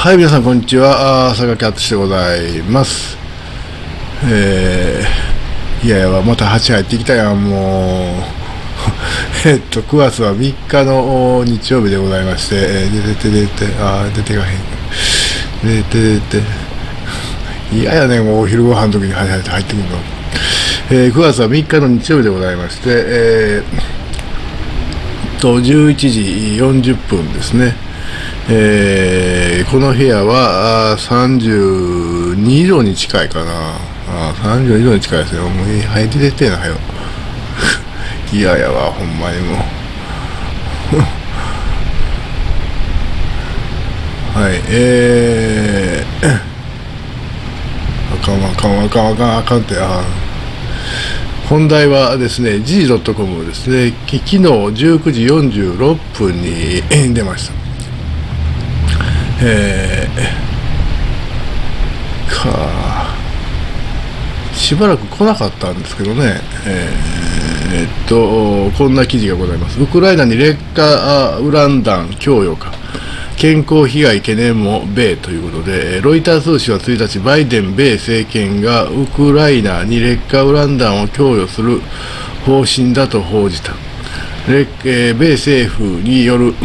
はい、皆さん、こんにちは。坂木敦でございます。いやいや、また8入ってきたやん、もう。9月は3日の日曜日でございまして、出てかへん。出て。嫌やねん、もうお昼ご飯の時に入ってくるの。9月は3日の日曜日でございまして、11時40分ですね。この部屋は32度に近いかな。32度に近いですよ。もう入って出てなよ。いややわ、ほんまにもう。はい、あかんって、本題はですね、G.com ですね、昨日19時46分に出ました。しばらく来なかったんですけどね、こんな記事がございます。ウクライナに劣化ウラン弾供与か、健康被害懸念も米ということで、ロイター通信は1日、バイデン米政権がウクライナに劣化ウラン弾を供与する方針だと報じた。米政府による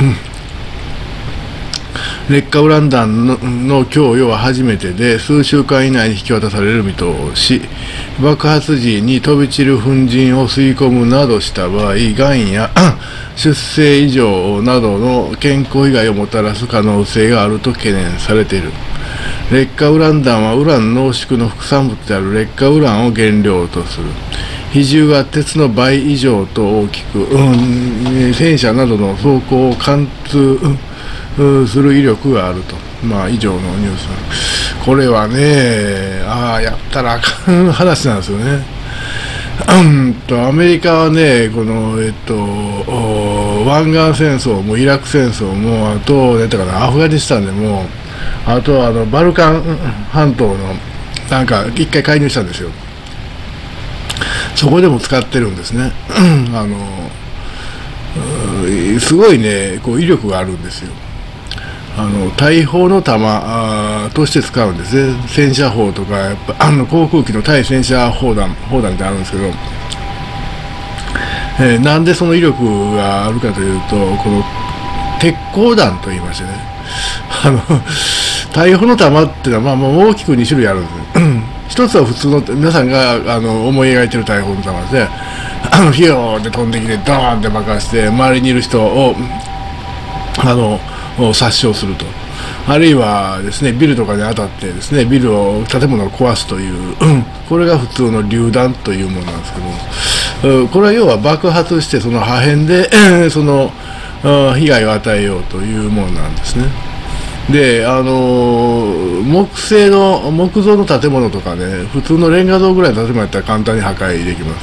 劣化ウラン弾の供与は初めてで、数週間以内に引き渡される見通し。爆発時に飛び散る粉塵を吸い込むなどした場合、がんや出生異常などの健康被害をもたらす可能性があると懸念されている。劣化ウラン弾はウラン濃縮の副産物である劣化ウランを原料とする。比重が鉄の倍以上と大きく、戦車などの装甲を貫通する威力があると。以上のニュース。これはね、やったらあかん話なんですよね。アメリカはね、この、湾岸戦争もイラク戦争も、あと、アフガニスタンでも、あとバルカン半島の、なんか、一回介入したんですよ。そこでも使ってるんですね。すごいね、こう威力があるんですよ。大砲の弾として使うんですね。戦車砲とか、やっぱ航空機の対戦車砲弾ってあるんですけど、なんでその威力があるかというと、この鉄鋼弾と言いましてね、大砲の弾っていうのは、大きく2種類あるんですね。一つは普通の皆さんが思い描いている大砲の弾で、ヒヨーって飛んできてドーンって爆破して周りにいる人を殺傷すると、あるいはですね、ビルとかに当たってですね、建物を壊すという、これが普通の榴弾というものなんですけど、これは要は爆発してその破片でその被害を与えようというものなんですね。で、木造の建物とかね、普通のレンガ造ぐらいの建物やったら簡単に破壊できます。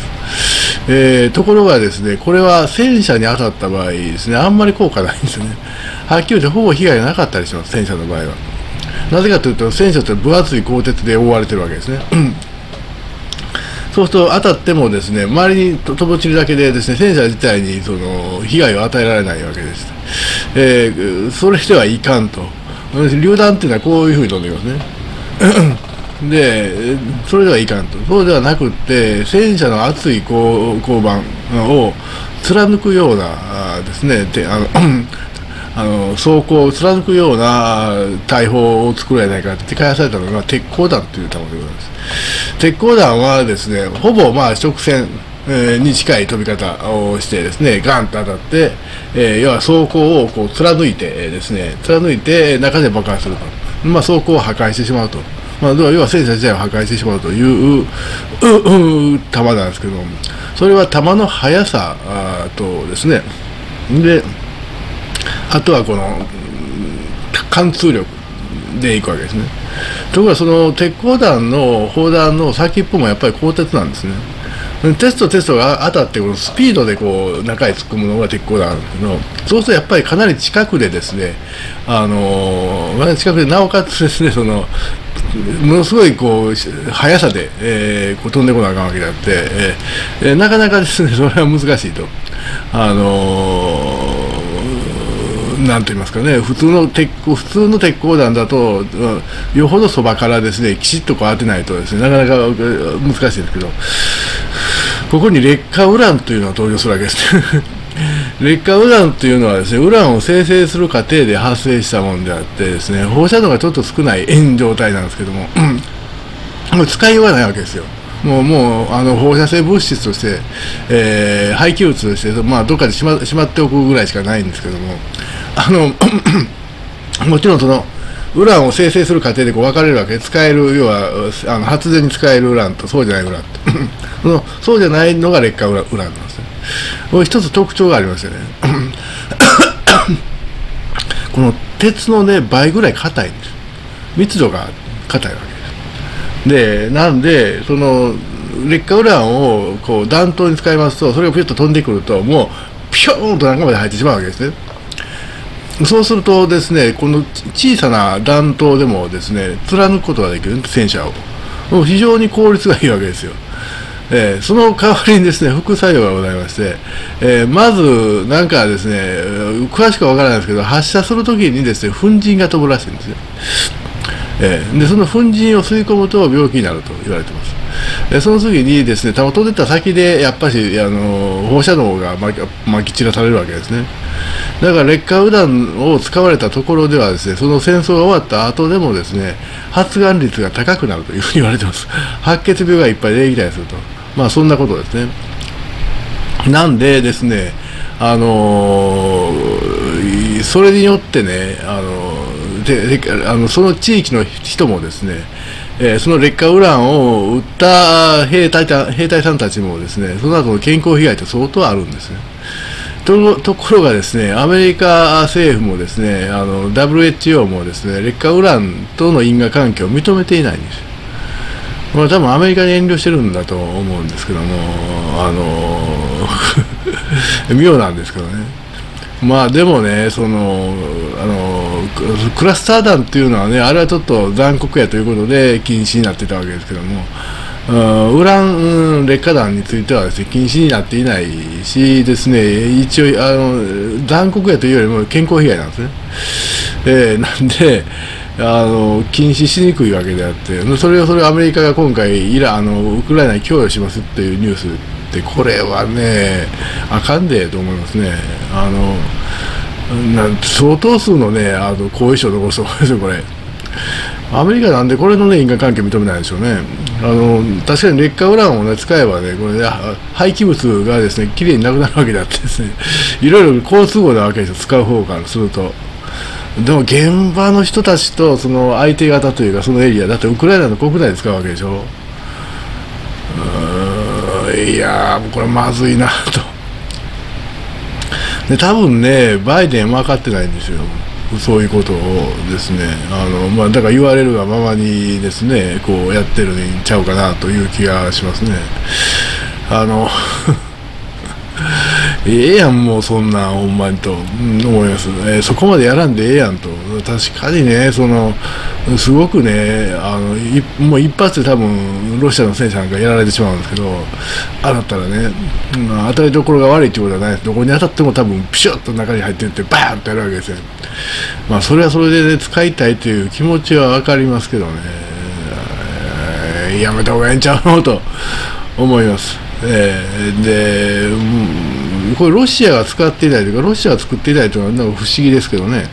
ところがですね、これは戦車に当たった場合ですね、あんまり効果ないんですね。はっきり言ってほぼ被害がなかったりします、戦車の場合は。なぜかというと、戦車って分厚い鋼鉄で覆われてるわけですね。そうすると当たってもですね、周りに飛び散るだけでですね、戦車自体にその被害を与えられないわけです。それではいかんと。榴弾っていうのはこういうふうに飛んできますね。で、それではいかんと。そうではなくって、戦車の厚い鋼板を貫くようなですね、装甲を貫くような大砲を作られないかって開発されたのが鉄鋼弾という弾でございます。鉄鋼弾はですね、ほぼ直線に近い飛び方をしてですね、ガンと当たって、要は装甲をこう貫いてですね、中で爆破すると。装甲を破壊してしまうと。要は戦車自体を破壊してしまうという弾なんですけども、それは弾の速さとですね、で、あとはこの貫通力でいくわけですね。ところがその鉄鋼弾の砲弾の先っぽもやっぱり鋼鉄なんですね。鉄と鉄とが当たってこのスピードでこう中へ突っ込むのが鉄鋼弾なんですけど、そうするとやっぱりかなり近くでですね、なおかつですね、そのものすごいこう速さで、こう飛んでこなあかんわけであって、なかなかですね、それは難しいと。 なんと言いますかね、普通の鉄鋼弾だと、よほどそばからですね、きちっとこう当てないとですね、なかなか難しいんですけど、ここに劣化ウランというのが登場するわけですね。劣化ウランというのはですね、ウランを生成する過程で発生したものであってですね、放射能がちょっと少ない状態なんですけども、もう使いようがないわけですよ。もう放射性物質として、廃棄物として、どっかでしまっておくぐらいしかないんですけども、もちろんそのウランを生成する過程でこう分かれるわけで、使える、要は発電に使えるウランとそうじゃないウランとそうじゃないのが劣化ウランなんですね。これ一つ特徴がありましてねこの鉄のね倍ぐらい硬いんです。密度が硬いわけで、なんでその劣化ウランをこう弾頭に使いますと、それがピュッと飛んでくると、もうピョーンと中まで入ってしまうわけですね。そうするとですね、この小さな弾頭でもですね貫くことができる、戦車を。もう非常に効率がいいわけですよ。その代わりにですね副作用がございまして、まずなんかですね、詳しくは分からないですけど、発射するときにですね粉塵が飛ぶらしいんですよ。でその粉塵を吸い込むと病気になると言われています。その次にですね、弾を飛んでった先でやっぱり放射能がまき散らされるわけですね。だから劣化ウランを使われたところではですね、その戦争が終わった後でもですね発がん率が高くなるというふうに言われています。白血病がいっぱい出てきたりすると、そんなことですね。なんでですね、それによってね、その地域の人もですね、その劣化ウランを撃った兵隊さんたちもですね、その後の健康被害って相当あるんですね。ところがですね、アメリカ政府もですね、WHO もですね、劣化ウランとの因果関係を認めていないんですよ。多分アメリカに遠慮してるんだと思うんですけども、妙なんですけどね。でもね、クラスター弾っていうのはね、あれはちょっと残酷やということで禁止になってたわけですけども、ウラン劣化弾についてはですね、禁止になっていないしですね、一応残酷やというよりも健康被害なんですね。なんで禁止しにくいわけであって、それをアメリカが今回ウクライナに供与しますっていうニュースって、これはねあかんでと思いますね。相当数のね後遺症を残すと思うんですよ、これ。アメリカなんでこれのね因果関係認めないでしょうね。確かに劣化ウランをね使えばね、これね廃棄物がですねきれいになくなるわけであってですね、いろいろ好都合なわけですよ、使う方からすると。でも現場の人たちとその相手方というか、そのエリアだってウクライナの国内で使うわけでしょ。いやー、これまずいなと。で多分ねバイデン分かってないんですよ、そういうことをですね。だから言われるがままにですねこうやってるんちゃうかなという気がしますね。ええやん、もうそんなほんまにと、思います。そこまでやらんでええやんと。確かにね、すごくね、もう一発で多分ロシアの戦車なんかやられてしまうんですけど、当たったらね、当たりどころが悪いってことはないです。どこに当たっても多分ピシュッと中に入っていってバーンとやるわけですよ。それはそれで、ね、使いたいという気持ちは分かりますけどね、やめた方がええんちゃうのと思います。で、これロシアが使っていないというか、ロシアが作っていないというのはなんか不思議ですけどね。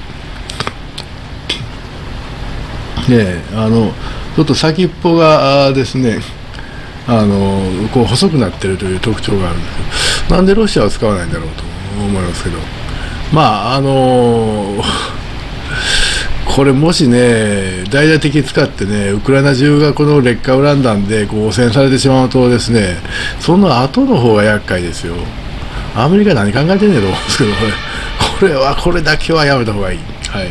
ちょっと先っぽがですね、こう細くなっているという特徴があるんですけど、なんでロシアは使わないんだろうと思いますけど、これもしね大々的に使ってね、ウクライナ中がこの劣化ウラン弾でこう汚染されてしまうとですね、その後の方が厄介ですよ。アメリカ何考えてんねんと思うんですけど、これだけはやめた方がいい。はい。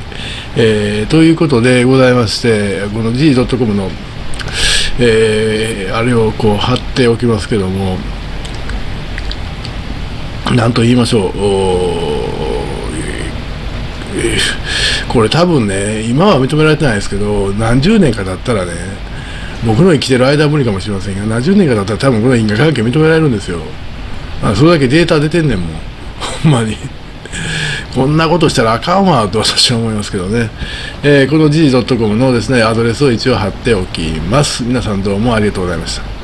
ということでございまして、この G.com の、あれをこう貼っておきますけども、なんと言いましょう。これ多分ね、今は認められてないですけど、何十年か経ったらね、僕の生きてる間は無理かもしれませんが、何十年か経ったら多分この因果関係認められるんですよ。それだけデータ出てんねんもん、ほんまに。 こんなことしたらあかんわと私は思いますけどね。この gg.com のですね、アドレスを一応貼っておきます。皆さんどうもありがとうございました。